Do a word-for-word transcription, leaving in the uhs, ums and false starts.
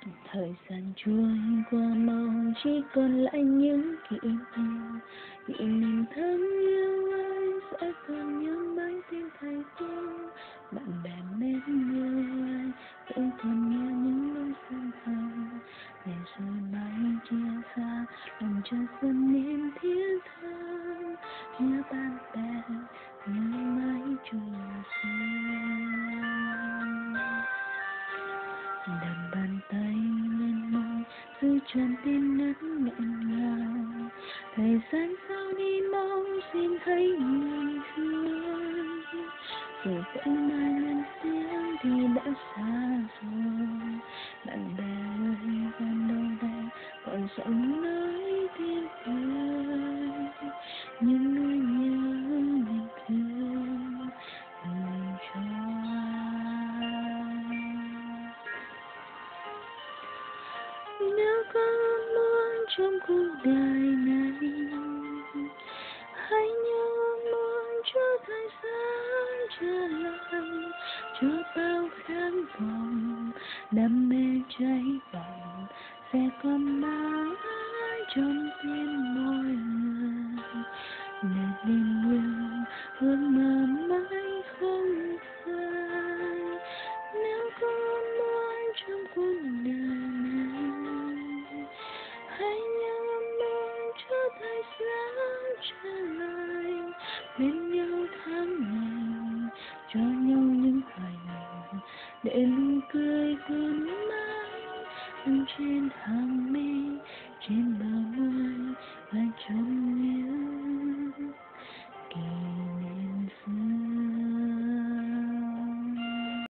Thời gian trôi qua mau chỉ còn lại những kỷ niệm, kỷ niệm thân yêu ấy sẽ còn nhớ mãi tim thầy thương. Bạn bè mến yêu ai vẫn còn nhớ những nỗi sân hận, để rồi mãi chia xa lòng chờ dần niềm thiết tha. Nhớ bạn bè nhớ mãi chung xưa, đặt bàn tay lên môi giữ trọn tim nát nghẹn ngào. Thời gian sao đi mau xin hãy nhìn thương, rồi vẫn mai lên tiếng thì đã xa rồi. Bạn bè ơi còn đâu đây, còn giọng nói tiếng cười, những nỗi nhớ mình thương gửi cho ai. Nếu có muốn trong cuộc đời này, hãy nhớ muốn cho thời gian trở lại, cho bao khát vọng đam mê cháy bỏng sẽ còn mãi trong tim mỗi người. Để tình yêu ước mơ mãi không phai. Nếu có muốn trong cuộc đời này, hãy nhớ muốn cho thời gian trở lại, bên nhau tháng ngày, cho nhau những hoài niệm, để nụ cười còn mãi dừng trên hàng mi, trên bờ môi và trong nhớ kỷ niệm xưa.